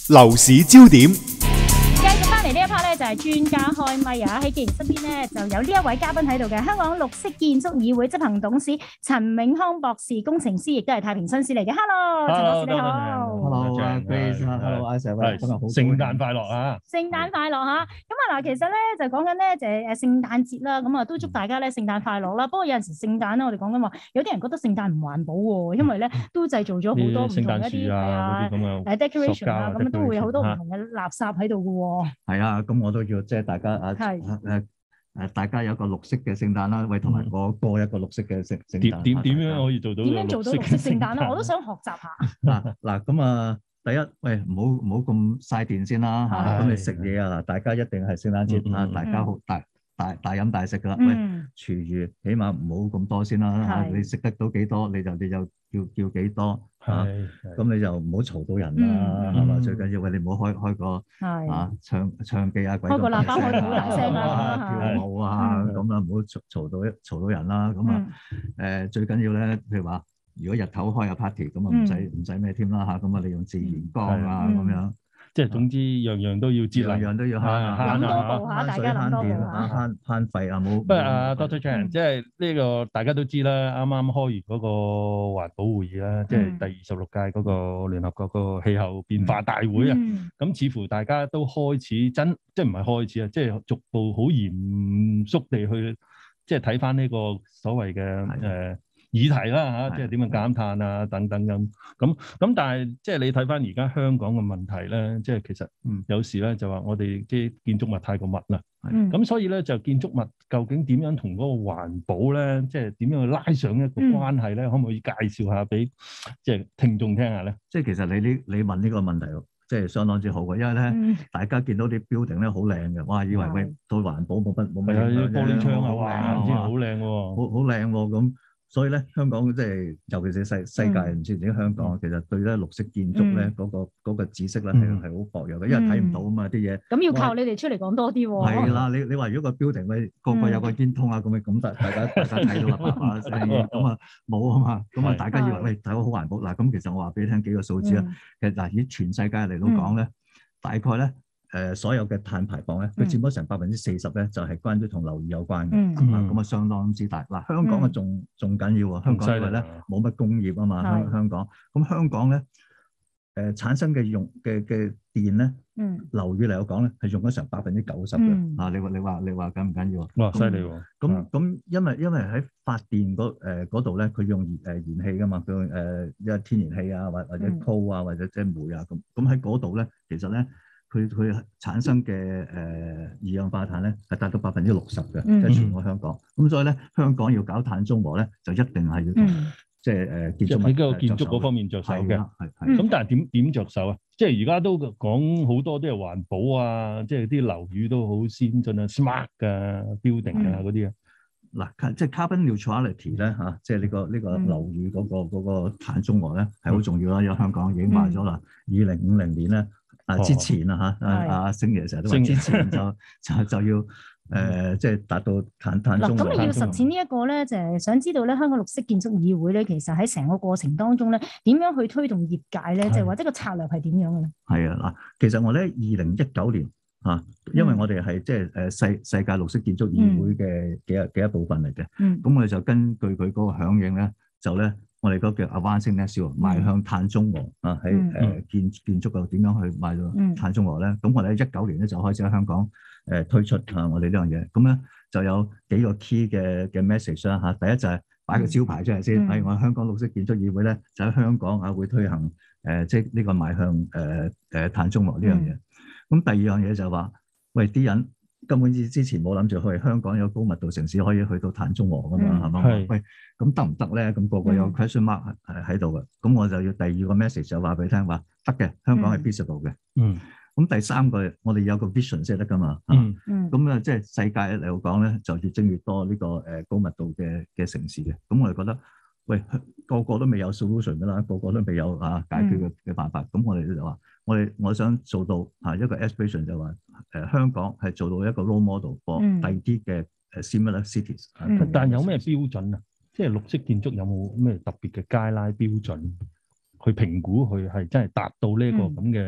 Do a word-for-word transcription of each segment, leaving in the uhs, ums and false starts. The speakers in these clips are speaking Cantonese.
樓市焦點。 繼續翻嚟呢一 part 咧，就係專家開咪啊！喺既然身邊咧就有呢一位嘉賓喺度嘅，香港綠色建築議會執行董事陳永康博士，工程師亦都係太平紳士嚟嘅。Hello， 陳博士你好。 Hello，阿 Grace，Hello，阿 Sir，今日好， 聖誕快樂啊！ 聖誕快樂嚇！咁啊嗱，其實咧就講緊咧就係誒聖誕節啦，咁啊都祝大家咧聖誕快樂啦。不過有陣時聖誕咧，我哋講緊話，有啲人覺得聖誕唔環保喎，因為咧都製造咗好多唔同一啲係啊誒 decoration 啊，咁啊都會有好多唔同嘅垃圾喺度嘅喎。 係啊，咁我都要即係大家啊誒誒，大家有一個綠色嘅聖誕啦，喂，同埋我過一個綠色嘅聖聖誕。 點點點樣可以做到？ 點樣做到綠色聖誕咧？我都想學習下。 嗱嗱咁啊！第一，喂，唔好唔好咁嘥電先啦嚇，咁你食嘢啊，大家一定係聖誕節啊，大家好大大大飲大食噶啦，喂，廚餘起碼唔好咁多先啦嚇，你食得到幾多你就你就叫叫幾多嚇，咁你就唔好嘈到人啦，係嘛？最緊要喂你唔好開開個啊唱唱機啊鬼咁大聲，開個喇叭開到好大聲啊，跳舞啊咁啊，唔好嘈嘈到嘈到人啦，咁啊誒最緊要咧，譬如話。如果日頭開下 party 咁啊，唔使唔使咩添啦嚇，咁啊利用自然光啊咁樣， 即係總之樣樣都要節能， 樣樣都要慳慳多步嚇，大家諗多步嚇，慳慳費啊冇。 不過啊 ，Doctor Chan，即係呢個大家都知啦，啱啱開完嗰個環保會議啦，即係第二十六屆嗰個聯合國個氣候變化大會啊，咁似乎大家都開始真，即係唔係開始啊，即係逐步好嚴肅地去，即係睇翻呢個所謂嘅誒。議題啦嚇，即係點樣減碳啊等等咁咁咁，但係即係你睇翻而家香港嘅問題咧，即係其實有時咧就話我哋啲建築物太過密啦，咁所以咧就建築物究竟點樣同嗰個環保咧，即係點樣去拉上一個關係咧？可唔可以介紹下俾即係聽眾聽下咧？ 即係其實你呢你問呢個問題，即係相當之好嘅，因為咧大家見到啲 building 咧好靚嘅，哇！以為喂對環保冇乜冇乜影響， 玻璃窗啊，哇！真係好靚喎， 好好靚喎咁。所以咧，香港即係尤其是世世界唔知點解香港，其實對咧綠色建築咧嗰個嗰個知識咧係係好薄弱嘅，因為睇唔到啊嘛啲嘢。 咁要靠你哋出嚟講多啲喎。 係啦，你你話如果個 building 咧個個有個煙通啊咁樣咁，大大家大家睇到啦，啪啪聲咁啊冇啊嘛，咁啊大家以為喂睇好環保嗱，咁其實我話俾你聽幾個數字啊，其實嗱以全世界嚟到講咧，大概咧。誒所有嘅碳排放咧，佢佔咗成百分之四十咧，就係關於同樓宇有關嘅，咁啊相當之大。嗱，香港啊仲仲緊要喎，香港因為咧冇乜工業啊嘛，香香港，咁香港咧誒產生嘅用嘅嘅電咧，樓宇嚟講咧係用咗成百分之九十嘅，啊你話你話你話緊唔緊要啊？ 哇，犀利喎！ 咁咁因為因為喺發電嗰誒嗰度咧，佢用燃誒燃氣噶嘛，佢用誒一係天然氣啊，或或者 coal 啊，或者即係煤啊咁，咁喺嗰度咧，其實咧。佢佢產生嘅誒、呃、二氧化碳咧係達到百分之六十嘅，即係全個香港。咁所以咧，香港要搞碳中和咧，就一定係要、嗯、即係誒建築物喺個建築嗰方面着手嘅。 係係。咁但係點點著手啊？即係而家都講好多都係環保啊，即係啲樓宇都好先進啊 ，smart 嘅 building 啊嗰啲啊。 嗱，即係 carbon neutrality 咧嚇，即係呢個呢個樓宇嗰個嗰個碳中和咧係好重要啦。因為香港已經話咗啦，二零五零年咧。啊！之前啊嚇，阿阿星爺成日都話之前就就就要誒，即係達到碳碳中和。 嗱，咁你要實踐呢一個咧，就係想知道咧，香港綠色建築議會咧，其實喺成個過程當中咧，點樣去推動業界咧，即係或者個策略係點樣嘅咧？ 係啊，嗱，其實我咧二零一九年啊，因為我哋係即係誒世世界綠色建築議會嘅幾一幾一部分嚟嘅，咁我哋就根據佢嗰個響應咧，就咧。我哋嗰個叫 Advancing Net Zero，邁向碳中和啊！喺誒建建築度點樣去邁到碳中和咧？咁我哋喺一九年咧就開始喺香港誒推出啊！我哋呢樣嘢，咁咧就有幾個 key 嘅嘅 message 啦嚇。第一就係擺個招牌出嚟先，喺我香港綠色建築議會咧就喺香港啊會推行誒即係呢個邁向誒誒碳中和呢樣嘢。咁第二樣嘢就係話，喂啲人。根本之之前冇諗住去香港有高密度城市可以去到碳中和噶嘛，係嘛？喂，咁得唔得咧？咁個個有 question mark 係喺度嘅，咁我就要第二個 message 就話俾你聽話得嘅，香港係 feasible 嘅。嗯。咁第三個我哋有個 vision 先得噶嘛。嗯嗯。咁啊，即係世界嚟講咧，就越整越多呢個誒高密度嘅嘅城市嘅。咁我哋覺得，喂，個個都未有 solution 噶啦，個個都未有啊解決嘅嘅辦法。咁我哋就話。我哋我想做到啊一個 aspiration 就話誒香港係做到一個 role model for 第啲嘅誒 similar cities。 但係有咩標準啊？即係綠色建築有冇咩特別嘅 guideline標準去評估佢係真係達到呢個咁嘅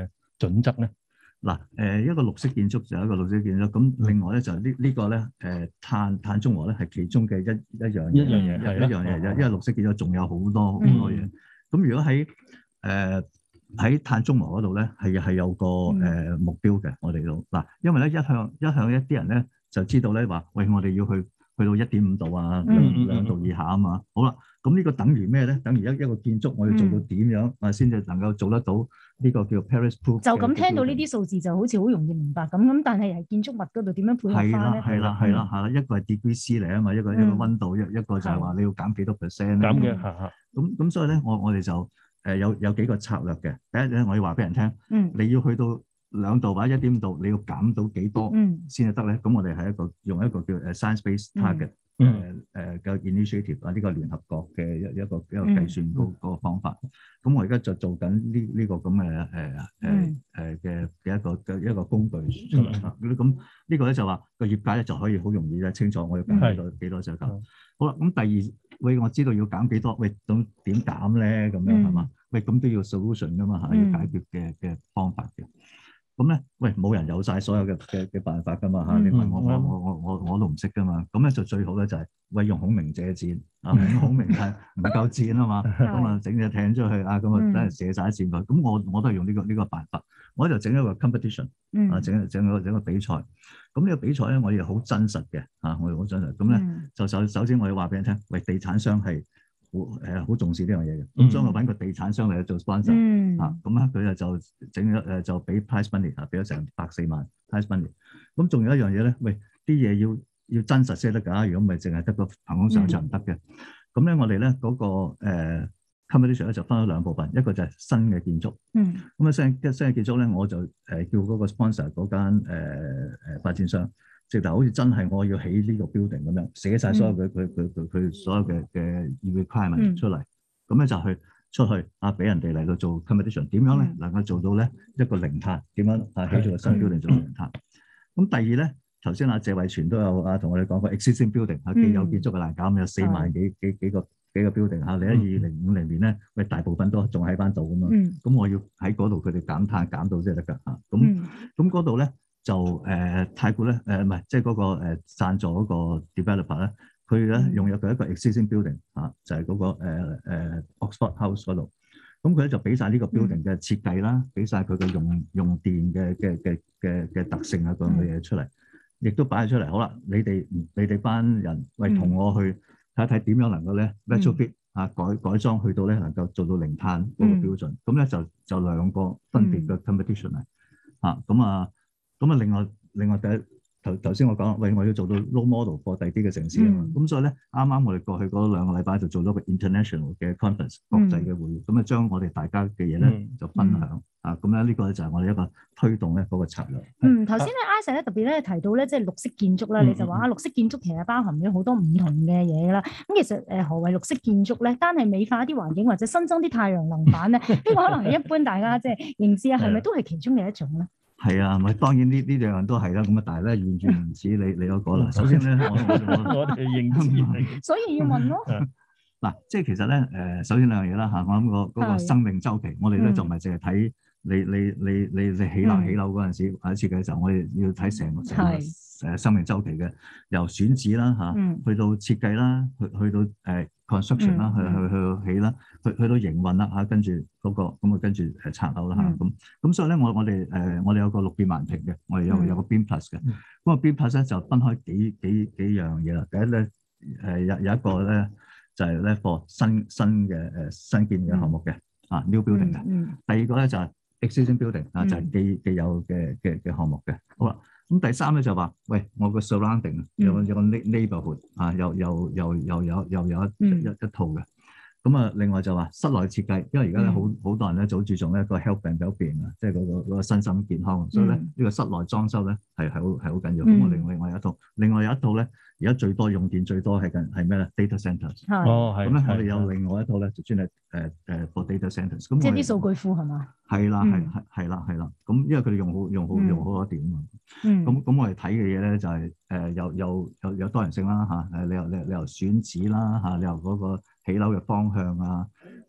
準則咧？ 嗱，誒一個綠色建築就有一個綠色建築，咁另外咧就呢呢個咧誒碳碳中和咧係其中嘅一一樣一樣嘢， 一一樣嘢，因為綠色建築仲有好多好多嘢。咁如果喺誒喺碳中和嗰度咧係係有個誒目標嘅，我哋都嗱，因為咧一向一向一啲人咧就知道咧話，喂，我哋要去去到一點五度啊，兩兩度以下啊嘛。好啦，咁呢個等於咩咧？等於一一個建築我要做到點樣啊先至能夠做得到？呢個叫 Paris Proof。就咁聽到呢啲數字就好似好容易明白咁，咁但係喺建築物嗰度點樣配合翻咧？ 係啦，係啦，係啦，一個係 degree C 嚟啊嘛，一個一個溫度，一一個就係話你要減幾多 percent 減嘅嚇。 咁咁所以咧，我我哋就誒有有幾個策略嘅。第一咧，我要話俾人聽，嗯，你要去到兩度或者一點五度，你要減到幾多先至得咧？咁我哋係一個用一個叫誒 science-based target。誒誒嘅 initiative 啊，呢個聯合國嘅一一個一個計算嗰嗰個方法。咁我而家就做緊呢呢個咁嘅誒誒誒嘅嘅一個嘅一個工具出嚟啦。咁呢個咧就話個業界咧就可以好容易咧清楚我要減幾多幾多就夠。好啦，咁第二，喂，我知道要減幾多，喂，咁點減咧？咁樣係嘛？喂，咁都要 solution 噶嘛嚇，要解決嘅嘅方法嘅。咁咧，喂，冇人有晒所有嘅嘅嘅辦法噶嘛嚇，你問我我我我我我都唔識噶嘛。咁咧就最好咧就係喂用孔明借箭啊，孔明係唔夠箭啊嘛，咁啊整隻艇出去啊，咁啊等人射晒啲箭佢。咁我我都係用呢個呢個辦法，我就整一個 competition 啊，整整個整個比賽。咁呢個比賽咧，我哋好真實嘅嚇，我哋好真實。咁咧就首首先我要話俾你聽，喂，地產商係好誒好重視呢樣嘢嘅，咁所以我揾個地產商嚟做 sponsor，嗯、啊，咁咧佢就就整咗誒就俾 prize money 啊，俾咗成百四萬 prize money。咁仲有一樣嘢咧，喂，啲嘢要要真實先得㗎，如果唔係淨係得個憑空想像唔得嘅。咁咧、嗯、我哋咧嗰個誒、呃、competition 咧就分咗兩部分，一個就係新嘅建築，嗯，咁啊新新嘅建築咧我就誒叫嗰個 sponsor 嗰間誒誒發展商。直頭好似真係我要起呢個 building 咁樣，寫晒所有佢佢佢佢佢所有嘅嘅 requirement 出嚟，咁咧、嗯、就去出去啊，俾人哋嚟到做 competition， 點樣咧、嗯、能夠做到咧一個零碳？點樣啊起咗個新 building 做零碳？咁、嗯、第二咧，頭先阿謝偉銓都有啊同我哋講過 existing building 啊，既有建築嘅難減，有四萬幾幾幾個幾個 building 嚇，你喺二零五零年咧，喂大部分都仲喺翻度咁嘛，咁、嗯、我要喺嗰度佢哋減碳減到先得㗎嚇，咁咁嗰度咧。就誒、呃、太古咧誒唔係即係嗰個誒贊、呃、助嗰個 developer 咧，佢咧用入佢一個 existing building 嚇、啊，就係、是、嗰、那個誒、呃呃、Oxford House 嗰度。咁佢咧就俾晒呢個 building 嘅設計啦，俾晒佢嘅用用電嘅嘅嘅嘅嘅特性啊嗰樣嘅嘢出嚟，亦都擺咗出嚟。好啦，你哋你哋班人喂同我去睇一睇點樣能夠咧 retrofit 啊改改裝去到咧能夠做到零碳嗰個標準。咁咧、嗯、就就兩個分別嘅 competition 啊嚇咁啊。咁啊，另外另外第一頭頭先我講，喂，我要做到 role model for 第啲嘅城市啊嘛，咁、嗯、所以咧，啱啱我哋過去嗰兩個禮拜就做咗個 international 嘅 conference 國際嘅會議，咁啊將我哋大家嘅嘢咧就分享、嗯、啊，咁咧呢個就係我哋一個推動咧嗰個策略。 嗯，頭先咧 Isaac 咧特別咧提到咧即係綠色建築啦，嗯、你就話啊綠色建築其實包含咗好多唔同嘅嘢啦。咁其實誒何謂綠色建築咧？單係美化啲環境或者新增啲太陽能板咧，呢個可能係一般大家即係認知啊，係咪都係其中嘅一種咧？ 係啊，咪當然呢呢兩樣都係啦，咁啊，但係咧完全唔似你你嗰個啦。首先咧，我我我哋認知， 所以要問咯。 嗱，即係其實咧，誒，首先兩樣嘢啦嚇，我諗個嗰個生命週期，我哋咧就唔係淨係睇你你你你你起樓起樓嗰陣時或者設計嘅時候，我哋要睇成個成個誒生命週期嘅，由選址啦嚇，去到設計啦，去去到誒 construction 啦，去去去起啦，去去到營運啦嚇，跟住嗰個咁啊，跟住誒拆樓啦嚇，咁咁所以咧，我我哋誒我哋有個六變萬平嘅，我哋有有個 Beam Plus 嘅，咁啊 Beam Plus 咧就分開幾幾幾樣嘢啦。第一咧誒有有一個咧就係咧 for 新新嘅誒新建嘅項目嘅啊 new building 嘅，第二個咧就係 existing building 啊，就係既既有嘅嘅嘅項目嘅。好啦，咁第三咧就話喂，我個 surrounding 有有個 neighborhood 啊，又又又又有又有一一一套嘅。咁啊，另外就話室內設計，因為而家咧好好多人咧就好注重咧個 health and well-being 啊，即係嗰個嗰個身心健康，所以咧呢個室內裝修咧係係好係好緊要。咁我另另外有一套，另外有一套咧，而家最多用電最多係緊係咩咧 ？data centers。係。哦，係。咁咧我哋有另外一套咧，就專係誒誒 for data centers。咁即係啲數據庫係嘛？ 係啦，係係係啦，係啦。咁因為佢哋用好用好用好多電啊嘛。嗯。咁咁我哋睇嘅嘢咧就係誒有有有有多元性啦嚇，誒你由你你由選址啦嚇，你由嗰個起樓嘅方向啊，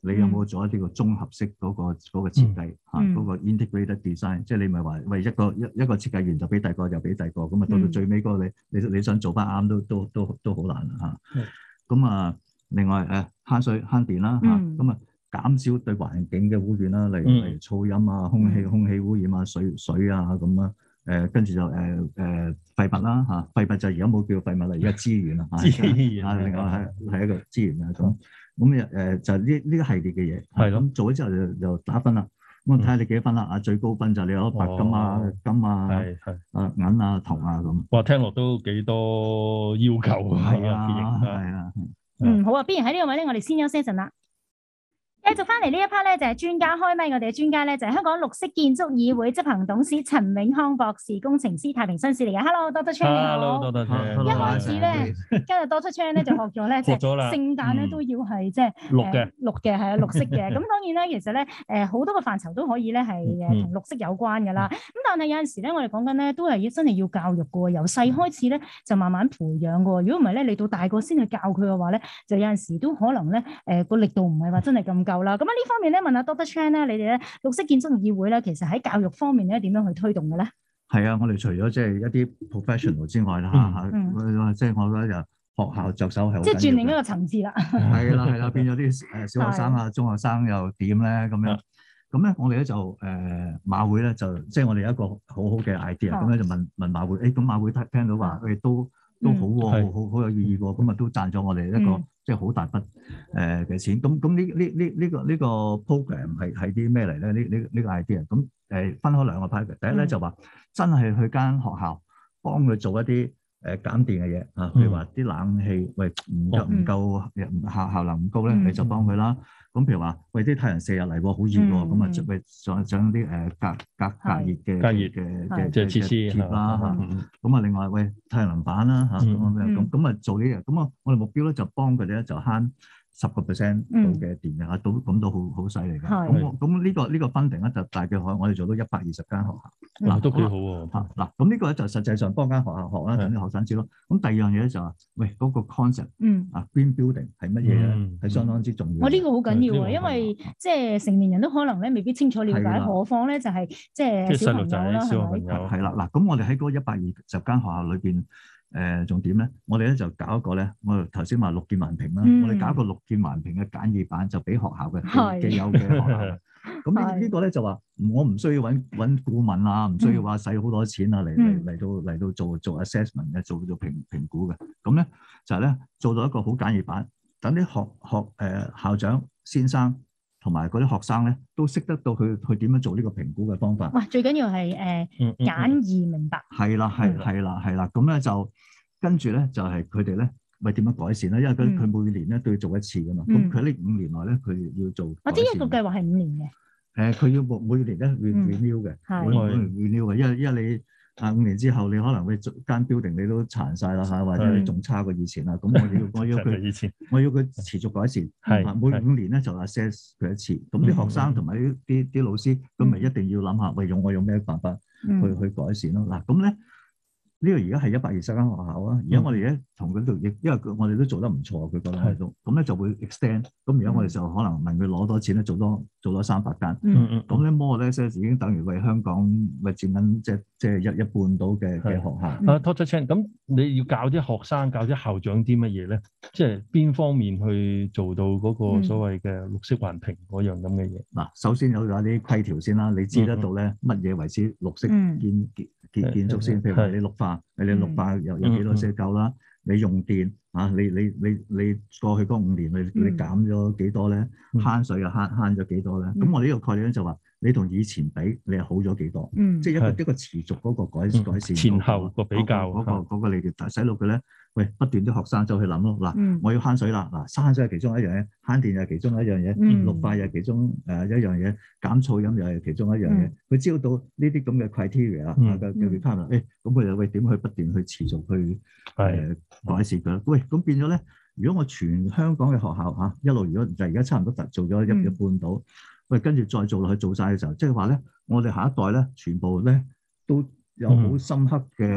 你有冇做一啲個綜合式嗰個嗰個設計嚇，嗰個 integrated design，即係你咪話喂一個一一個設計完就俾第二個又俾第二個，咁啊到到最尾嗰個你你你想做翻啱都都都都好難嚇。咁啊，另外誒慳水慳電啦嚇，咁啊減少對環境嘅污染啦，例如例如噪音啊、空氣空氣污染啊、水水啊咁啊。誒跟住就誒誒廢物啦嚇，廢物就而家冇叫廢物啦，而家資源啦嚇， 資源啊，另外係係一個資源啊咁，咁誒就呢呢個系列嘅嘢， 係咯， 咁做咗之後就就打分啦，咁睇下你幾多分啦，啊最高分就你攞白金啊、金啊、 係係啊銀啊、銅啊咁。 哇，聽落都幾多要求啊！ 係啊，係啊， 嗯好啊，不如喺呢個位咧，我哋先休息一陣啦。繼續翻嚟呢一 part 咧，就係專家開咪，我哋嘅專家咧就係香港綠色建築議會執行董事陳永康博士，工程師，太平紳士嚟嘅。Hello，Doctor Chan 你好。 Hello，Doctor Chan。 一開始咧，今日 Doctor Chan 咧就學咗咧，即係聖誕咧都要係即係綠嘅， 綠嘅係啊，綠色嘅。咁當然咧，其實咧誒好多個範疇都可以咧係誒同綠色有關㗎啦。咁但係有陣時咧，我哋講緊咧都係要真係要教育嘅喎，由細開始咧就慢慢培養嘅喎。如果唔係咧，你到大個先去教佢嘅話咧，就有陣時都可能咧誒個力度唔係話真係咁夠啦。咁啊呢方面咧問下 Doctor Chan 咧，你哋咧綠色建築議會咧，其實喺教育方面咧點樣去推動嘅咧？ 係啊，我哋除咗即係一啲 professional 之外啦嚇，即係我覺得就學校着手係好緊要嘅， 即係轉另一個層次啦。 係啦係啦，變咗啲誒小學生啊、中學生又點咧咁樣？咁咧我哋咧就誒馬會咧就即係我哋有一個好好嘅 idea，咁咧就問問馬會，誒咁馬會聽聽到話佢都都好喎，好好有意義喎，咁啊都贊咗我哋一個即係好大筆誒嘅錢。咁咁呢呢呢呢個呢個 program 係係啲咩嚟咧？呢呢呢個 idea 咁誒分開兩個 part。第一咧就話真係去間學校幫佢做一啲誒減電嘅嘢啊，譬如話啲冷氣喂唔夠唔夠效效能唔高咧，你就幫佢啦。咁譬如話，喂啲太陽射入嚟喎，好熱喎，咁啊，即係上上啲誒隔隔隔熱嘅隔熱嘅嘅嘅設施貼啦嚇。咁啊，另外喂太陽能板啦嚇，咁樣咁咁啊做呢樣。咁啊，我哋目標咧就幫佢哋咧就慳十個 percent 度嘅電嘅嚇，都咁都好好犀利嘅。咁咁呢個呢個 funding 咧就大概可我哋做到一百二十間學校。 嗱都幾好喎。 嗱咁呢個咧就實際上幫間學校學啦，等啲學生知咯。咁第二樣嘢咧就話，喂嗰個 concept，啊 green building 係乜嘢咧？係相當之重要。 我呢個好緊要啊，因為即係成年人都可能咧未必清楚了解，何況咧就係即係小朋友啦，係咪？ 係啦，嗱咁我哋喺嗰一百二十間學校裏邊。誒仲點咧？我哋咧就搞一個咧，我頭先話綠建環評啦，嗯、我哋搞一個綠建環評嘅簡易版，就俾學校嘅既有嘅學校。咁呢呢個咧就話，我唔需要揾揾顧問啊，唔需要話使好多錢啊，嚟嚟嚟到嚟到做做 assessment 嘅，做做評評估嘅。咁咧就係咧做到一個好簡易版，等啲學學誒、呃、校長先生同埋嗰啲學生咧都識得到佢佢點樣做呢個評估嘅方法。 哇！最緊要係誒、呃嗯嗯、簡易明白。係啦，係係啦，係啦。咁咧就跟住咧就係佢哋咧，喂點樣改善咧？因為佢佢每年咧都要做一次噶嘛。咁佢呢五年內咧，佢要做。 我知一個計劃係五年嘅。 誒，佢要每每年咧 renew 嘅，每年 renew 嘅。因為因為你啊五年之後，你可能會間 building 你都殘晒啦嚇，或者你仲差過以前啦。咁我要我要佢，我要佢持續改善。係每五年咧就 assess 佢一次。咁啲學生同埋啲啲啲老師，咁咪一定要諗下，喂用我用咩辦法去去改善咯？嗱咁咧。呢個而家係一百二十間學校啊！而家我哋咧同佢度，亦因為我哋都做得唔錯，佢覺得喺度，咁咧就會 extend。咁而家我哋就可能問佢攞多錢咧，做多做多三百間。嗯嗯。咁咧 more 咧，即係已經等於為香港為佔緊即係即係一一半到嘅嘅學校。 啊 Doctor Chan，咁你要教啲學生、教啲校長啲乜嘢咧？即係邊方面去做到嗰個所謂嘅綠色環評嗰樣咁嘅嘢？ 嗱，首先有咗啲規條先啦，你知得到咧乜嘢為之綠色建建建建築先？譬如話你綠化。你哋綠化有有幾多先夠啦？你用電啊？你你你你過去嗰五年你你減咗幾多咧？慳水又慳慳咗幾多咧？咁我哋呢個概念咧就話，你同以前比，你係好咗幾多？即係一個一個持續嗰個改改善前後個比較嗰個嗰個你哋洗腦佢咧，喂不斷啲學生就去諗咯。嗱，我要慳水啦，嗱慳水係其中一樣嘢，慳電又係其中一樣嘢，綠化又係其中誒一樣嘢，減噪音又係其中一樣嘢。佢知道到呢啲咁嘅 criteria 啊嘅嘅 requirement，誒咁佢又喂點去不斷去持續去誒改善佢？喂咁變咗咧，如果我全香港嘅學校嚇一路如果就而家差唔多做咗一一半到。喂，跟住再做落去做晒嘅時候，即係話咧，我哋下一代咧，全部咧都有好深刻嘅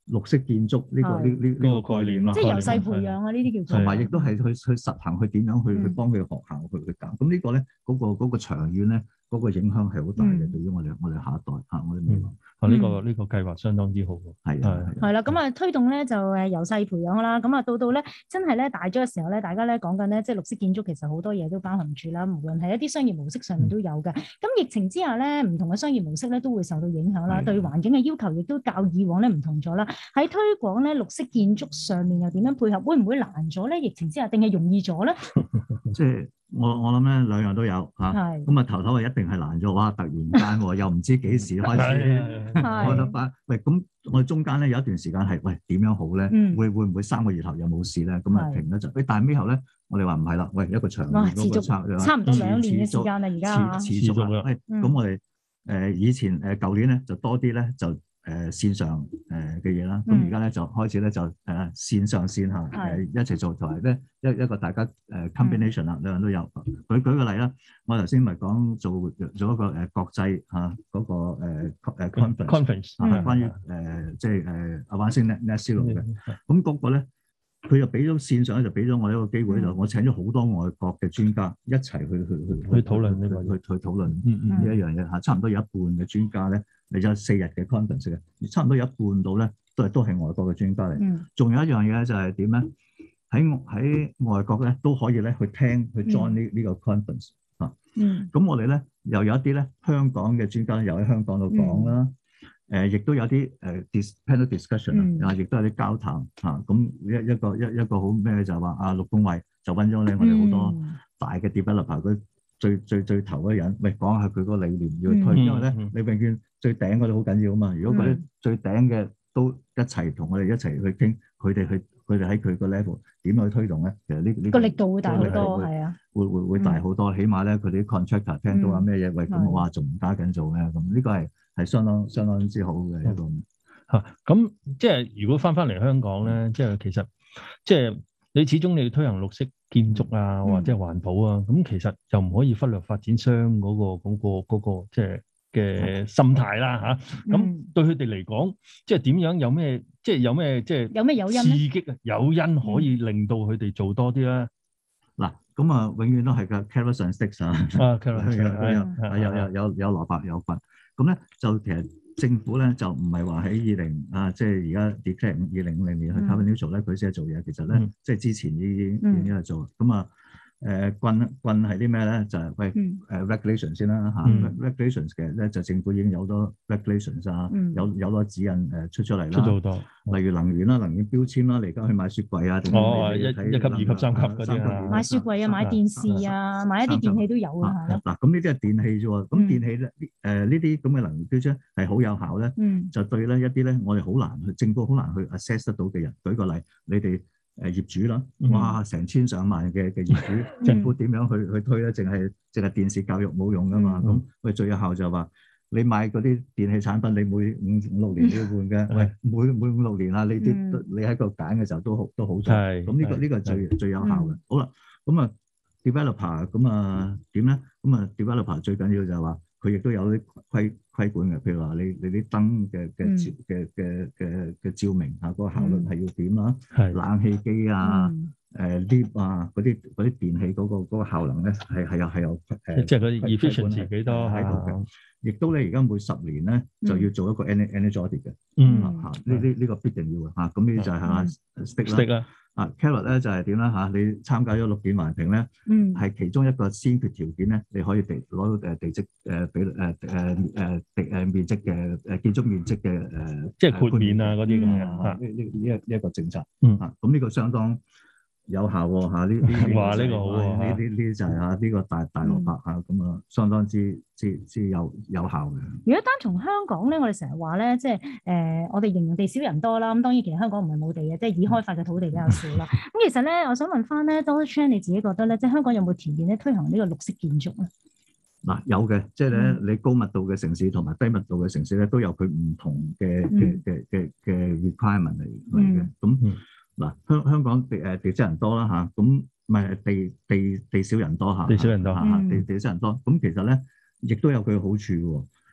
綠色建築呢個呢呢呢個概念啦， 即係由細培養啊，呢啲叫做， 同埋亦都係去去實行去點樣去去幫佢學校去去搞。咁呢個咧嗰個嗰個長遠咧嗰個影響係好大嘅，對於我哋我哋下一代嚇我哋未來。 啊！呢個呢個計劃相當之好喎， 係啊， 係啦，咁啊推動咧就誒由細培養啦，咁啊到到咧真係咧大咗嘅時候咧，大家咧講緊咧即係綠色建築其實好多嘢都包含住啦，無論係一啲商業模式上面都有嘅。咁疫情之下咧，唔同嘅商業模式咧都會受到影響啦，對環境嘅要求亦都較以往咧唔同咗啦。喺推廣咧綠色建築上面又點樣配合？會唔會難咗咧？疫情之下定係容易咗咧？ 即係我我諗咧兩樣都有嚇，咁啊頭頭係一定係難咗，哇！突然間喎，又唔知幾時開始，我覺得翻喂咁，我哋中間咧有一段時間係喂點樣好咧？ 嗯、會會唔會三個月頭又冇事咧？咁啊停咗就，喂但係尾後咧，我哋話唔係啦，喂一個長遠嗰個策差唔多兩年嘅時間啦，而家持持續啦，咁、嗯、我哋誒、呃、以前誒舊年咧就多啲咧就。誒、呃、線上誒嘅嘢啦，咁而家咧就開始咧就誒、呃、線上線下誒、呃、一齊做，同埋咧一一個大家誒、呃、combination 啦，兩樣都有。舉舉個例啦，我頭先咪講做做一個誒國際嚇嗰、啊那個誒誒、呃、conference，, conference、嗯、啊，關於誒、呃、即係誒 Advancing Net Net Zero 嘅，咁嗰個咧佢又俾咗線上咧就俾咗我一個機會，就、嗯、我請咗好多外國嘅專家一齊去去去去討論呢個， 去去討論呢一樣嘢嚇，差唔多有一半嘅專家咧。嚟咗四日嘅 conference 嘅，差唔多有一半到咧，都係都係外國嘅專家嚟。仲、嗯、有一樣嘢就係點咧？喺喺外國咧都可以咧去聽去 join 呢呢個 conference 啊。嗯。咁我哋咧又有一啲咧香港嘅專家又喺香港度講啦。誒、嗯，亦、呃、都有啲誒 dis panel discussion 啊，亦都有啲交談嚇。咁、啊、一一個一一個好咩就係話啊，陸恭蕙就揾咗咧我哋好多大嘅 developer 佢。最最最頭嗰人，喂講下佢嗰個理念要推，嗯、因為咧、嗯、你永遠最頂嗰度好緊要啊嘛。如果嗰啲最頂嘅都一齊同我哋一齊去傾，佢哋去佢哋喺佢個 level 點去推動咧？其實呢呢個力度會大好多，係啊，會會會大好多。嗯、起碼咧佢哋啲 contractor 聽到話咩嘢，喂咁我話仲唔加緊做咩？咁呢個係係相當相當之好嘅一個嚇。咁、嗯、即係如果翻翻嚟香港咧，即係其實即係你始終你要推行綠色建築啊，或者係環保啊，咁、嗯、其實就唔可以忽略發展商嗰、嗰個嗰、嗰個嗰個即係嘅心態啦嚇。咁、嗯、對佢哋嚟講，即係點樣有咩即係有咩即係有咩誘因刺激啊？誘因可以令到佢哋做多啲啦。 嗱、嗯，咁啊，永遠都係㗎 carrots and sticks 啊。啊 carrots 有有有有有蘿蔔有棍。咁咧就其實政府咧就唔係話喺二零啊，即係而家 declare 二零五零年去 carbon neutral 咧，佢先係做嘢。其實咧，嗯、即係之前已經已經係做。咁啊、嗯，誒棍棍係啲咩咧？就係、是、喂誒、嗯呃、regulation 先啦嚇。嗯、regulations 其實咧就政府已經有好多 regulations 啊，嗯、有有好多指引誒出咗嚟啦。出咗好多。例如能源啦、能源標籤啦，你而家去買雪櫃啊，定哦一一級、二級、三級嗰啲啊， 買雪櫃啊、買電視啊、買一啲電器都有啊。 嗱，咁呢啲係電器啫喎，咁電器咧誒呢啲咁嘅能源標籤係好有效咧，就對咧一啲咧我哋好難去政府好難去 assess 得到嘅人。舉個例，你哋誒業主啦，哇成千上萬嘅嘅業主，政府點樣去去推咧？淨係淨係電視教育冇用噶嘛，咁喂最有效就係話。你買嗰啲電器產品，你每五五六年都要換嘅。喂，每每五六年啊，呢啲你喺個揀嘅時候都好都好做。係。咁呢個呢個最最有效嘅。好啦，咁啊 developer 咁啊點咧？咁啊 developer 最緊要就係話佢亦都有啲規規管嘅，譬如話你你啲燈嘅嘅照嘅嘅嘅嘅照明啊，嗰個效率係要點啦。係。冷氣機啊，誒 lift 啊，嗰啲嗰啲電器嗰個嗰個效能咧係係有係有誒。即係佢 efficiency 幾多喺度嘅。 亦都咧，而家每十年咧就要做一個 energy audit 嘅， 嗯嚇，呢呢呢個必定要嘅嚇。咁呢啲就係嚇 stick 啦，啊 carrot 咧就係點啦嚇？你參加咗綠建環評咧，嗯，係其中一個先決條件咧，你可以地攞到誒地積誒比誒誒誒地誒面積嘅誒建築面積嘅誒， 即係豁免啊嗰啲咁樣嚇。呢呢呢一呢一個政策，嗯嚇，咁呢個相當有效喎嚇，呢呢話呢個好喎， 呢呢呢就係嚇呢個大大蘿蔔嚇，咁啊相當之之之有有效嘅。 如果單從香港咧，我哋成日話咧，即係誒，我哋形容地少人多啦。咁當然其實香港唔係冇地嘅，即係已開發嘅土地比較少啦。咁其實咧，我想問翻咧 Doctor Chan 你自己覺得咧，即係香港有冇條件咧推行呢個綠色建築咧？ 嗱，有嘅，即係咧，你高密度嘅城市同埋低密度嘅城市咧，都有佢唔同嘅嘅嘅嘅嘅 requirement 嚟嚟嘅。咁嗱，香香港地誒地少人多啦嚇，咁唔係地地地少人多嚇， 地少人多嚇， 地地少人多。咁其實咧，亦都有佢嘅好處喎。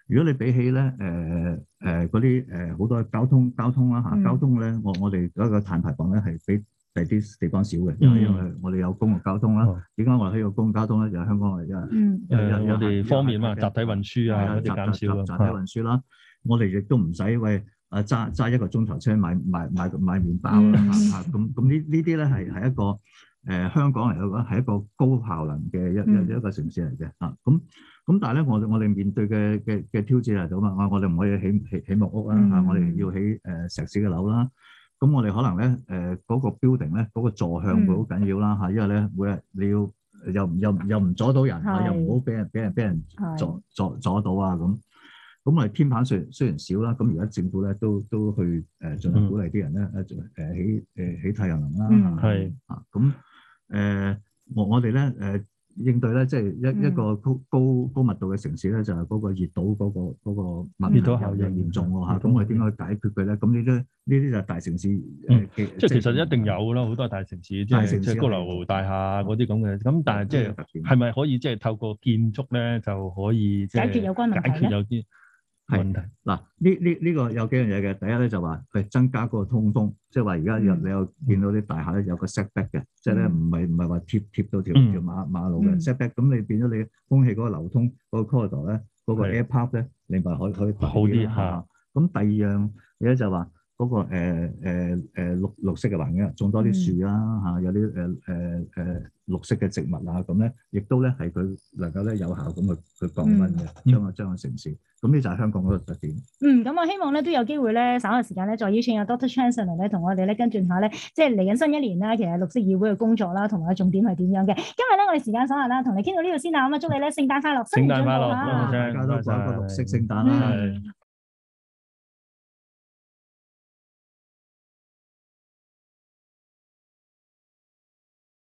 如果你比起咧誒誒嗰啲誒好多交通交通啦嚇，交通咧我我哋嗰個碳排放咧係比第啲地方少嘅，因為因為我哋有公共交通啦。點解我哋喺個公共交通咧？就係香港係因為誒我哋方便嘛，集體運輸啊嗰啲減少啊， 集體運輸啦。我哋亦都唔使為啊揸揸一個鐘頭車買買買買麵包啦嚇。咁咁呢呢啲咧係係一個誒香港嚟講係一個高效能嘅一一一個城市嚟嘅嚇。咁咁但係咧，我我哋面對嘅嘅嘅挑戰係咁啊！我哋唔可以起起起木屋啦嚇，我哋要起誒石屎嘅樓啦。咁我哋可能咧誒嗰個 building 咧嗰個坐向會好緊要啦嚇，因為咧每日你要又又又唔阻到人，又唔好俾人俾人俾人阻阻阻到啊咁。咁我哋天棚雖雖然少啦，咁而家政府咧都都去誒盡量鼓勵啲人咧誒誒起誒起太陽能啦嚇。係啊，咁誒我我哋咧誒。應對咧，即係一一個高高高密度嘅城市咧，就係嗰個熱島嗰個嗰個熱島效應嚴重喎嚇。咁我哋點樣去解決佢咧？咁呢啲呢啲就係大城市誒嘅。即係其實一定有啦，好多大城市，即係即係高樓大廈嗰啲咁嘅。咁但係即係係咪可以即係透過建築咧就可以解決有關問題咧？解決有啲問題嗱，呢呢呢個有幾樣嘢嘅。第一咧就話佢增加嗰個通風，即係話而家有你有見到啲大廈咧有個 setback 嘅，即係咧唔係唔係話貼貼到條條馬馬路嘅 setback，咁你變咗你空氣嗰個流通嗰個 corridor 咧，嗰個 air path 咧，你咪可以可以好啲嚇。咁第二樣嘢就話嗰個誒誒誒綠綠色嘅環境，種多啲樹啦嚇，有啲誒誒誒綠色嘅植物啊，咁咧亦都咧係佢能夠咧有效咁去去降溫嘅，將個將個城市。咁呢就係香港嗰個特點。嗯，咁我希望咧都有機會咧，稍後時間咧再邀請阿 Doctor Chan 上嚟咧，同我哋咧跟進下咧，即係嚟緊新一年啦，其實綠色議會嘅工作啦，同埋重點係點樣嘅。今日咧我哋時間所限啦，同你傾到呢度先啦，咁啊祝你咧聖誕快樂，新年進步啊！聖誕快樂，大家都過一個綠色聖誕啦。